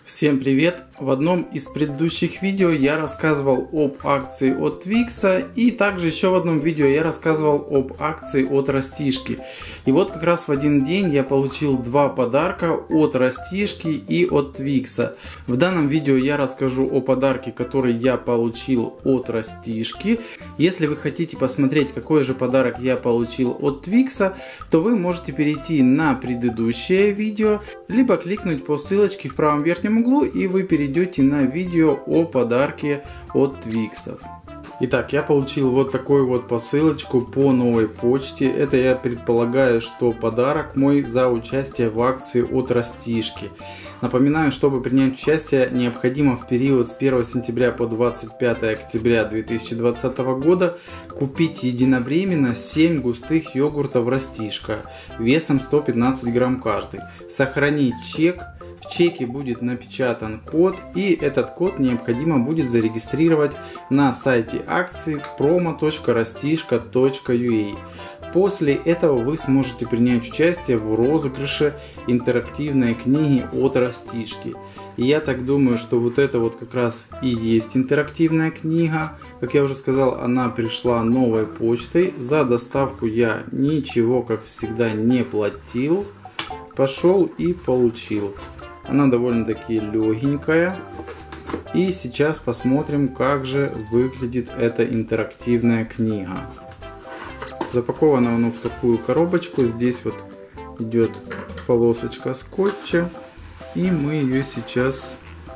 Всем привет! В одном из предыдущих видео я рассказывал об акции от Twix, и также еще в одном видео я рассказывал об акции от Растишки. И вот как раз в один день я получил два подарка от Растишки и от Twix. В данном видео я расскажу о подарке, который я получил от Растишки. Если вы хотите посмотреть, какой же подарок я получил от Twix, то вы можете перейти на предыдущее видео, либо кликнуть по ссылочке в правом верхнем углу, и вы перейдете на видео о подарке от Twix. Итак, я получил вот такую вот посылочку по новой почте. Это я предполагаю, что подарок мой за участие в акции от Растишки. Напоминаю, чтобы принять участие, необходимо в период с 1 сентября по 25 октября 2020 года купить единовременно 7 густых йогуртов Растишка весом 115 грамм каждый. Сохранить чек. В чеке будет напечатан код, и этот код необходимо будет зарегистрировать на сайте акции promo.rastishka.ua. После этого вы сможете принять участие в розыгрыше интерактивной книги от Растишки. И я так думаю, что вот это вот как раз и есть интерактивная книга. Как я уже сказал, она пришла новой почтой. За доставку я ничего, как всегда, не платил. Пошел и получил. Она довольно-таки легенькая. И сейчас посмотрим, как же выглядит эта интерактивная книга. Запакована она в такую коробочку. Здесь вот идет полосочка скотча. И мы ее сейчас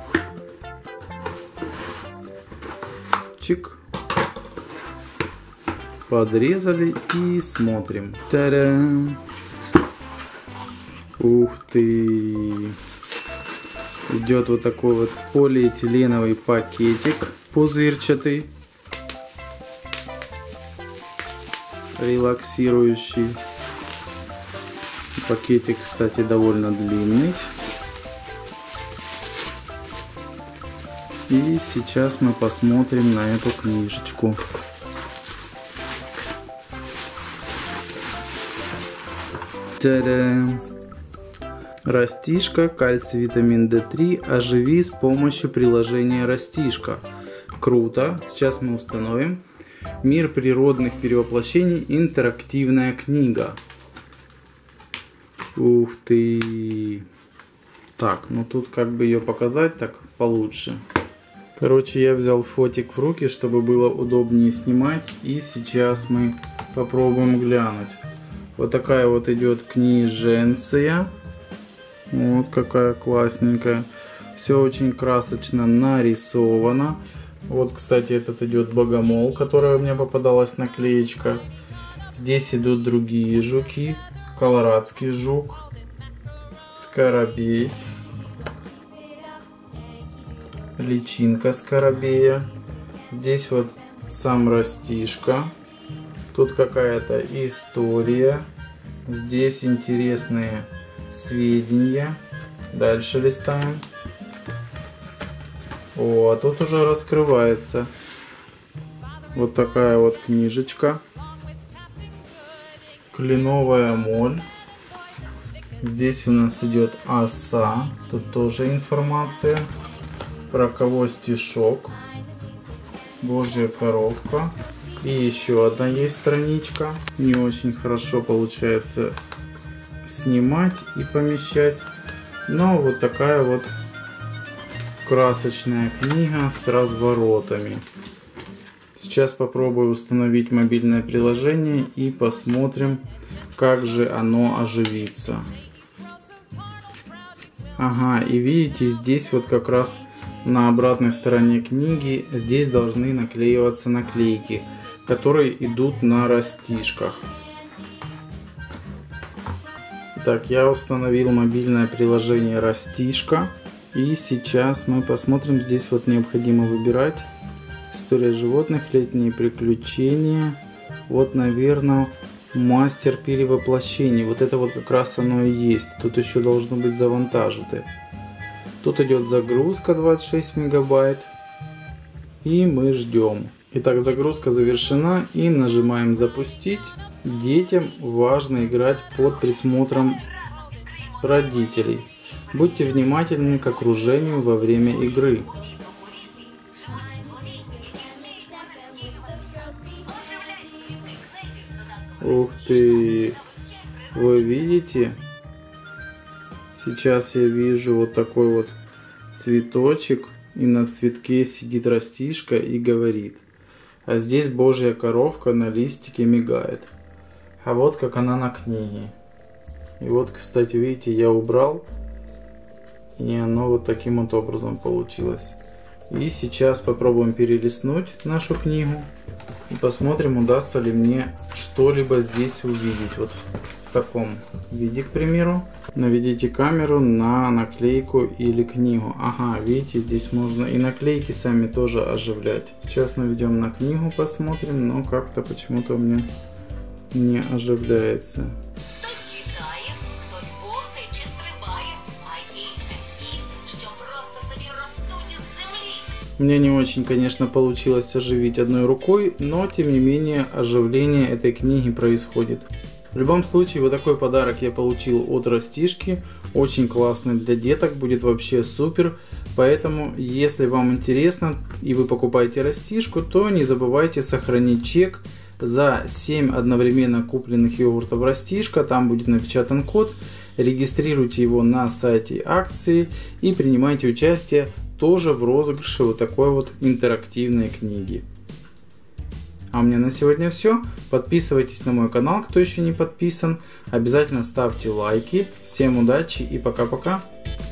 чик подрезали и смотрим. Та-дам! Ух ты! Идет вот такой вот полиэтиленовый пакетик пузырчатый, релаксирующий. Пакетик, кстати, довольно длинный. И сейчас мы посмотрим на эту книжечку. Та-дам! Растишка, кальций, витамин D3, оживи с помощью приложения Растишка. Круто, сейчас мы установим. Мир природных перевоплощений, интерактивная книга. Ух ты! Так, ну тут как бы ее показать так получше. Короче, я взял фотик в руки, чтобы было удобнее снимать. И сейчас мы попробуем глянуть. Вот такая вот идет книженция. Вот какая классненькая. Все очень красочно нарисовано. Вот, кстати, этот идет богомол, которая у меня попадалась наклеечка. Здесь идут другие жуки. Колорадский жук. Скоробей. Личинка скоробея. Здесь вот сам Растишка. Тут какая-то история. Здесь интересные сведения. Дальше листаем. О, а тут уже раскрывается. Вот такая вот книжечка. Кленовая моль. Здесь у нас идет оса. Тут тоже информация. Про кого стишок. Божья коровка. И еще одна есть страничка. Не очень хорошо получается снимать и помещать. Но вот такая вот красочная книга с разворотами. Сейчас попробую установить мобильное приложение и посмотрим, как же оно оживится. Ага, и видите, здесь вот как раз на обратной стороне книги здесь должны наклеиваться наклейки, которые идут на растишках. Так, я установил мобильное приложение Растишка. И сейчас мы посмотрим. Здесь вот необходимо выбирать. История животных, летние приключения. Вот, наверное, мастер перевоплощений. Вот это вот как раз оно и есть. Тут еще должно быть завантажено. Тут идет загрузка 26 мегабайт. И мы ждем. Итак, загрузка завершена. И нажимаем запустить. Детям важно играть под присмотром родителей. Будьте внимательны к окружению во время игры. Ух ты! Вы видите? Сейчас я вижу вот такой вот цветочек, и на цветке сидит растишка и говорит. А здесь Божья коровка на листике мигает. А вот как она на книге. И вот, кстати, видите, я убрал, и оно вот таким вот образом получилось. И сейчас попробуем перелистнуть нашу книгу и посмотрим, удастся ли мне что-либо здесь увидеть. Вот в таком виде, к примеру. Наведите камеру на наклейку или книгу. Ага, видите, здесь можно и наклейки сами тоже оживлять. Сейчас наведем на книгу, посмотрим, но как-то почему-то у меня не оживляется. Мне не очень, конечно, получилось оживить одной рукой, но тем не менее оживление этой книги происходит. В любом случае, вот такой подарок я получил от Растишки. Очень классный для деток, будет вообще супер. Поэтому, если вам интересно и вы покупаете Растишку, то не забывайте сохранить чек за 7 одновременно купленных йогуртов Растишка. Там будет напечатан код. Регистрируйте его на сайте акции и принимайте участие тоже в розыгрыше вот такой вот интерактивной книги. А у меня на сегодня все. Подписывайтесь на мой канал, кто еще не подписан. Обязательно ставьте лайки. Всем удачи и пока-пока.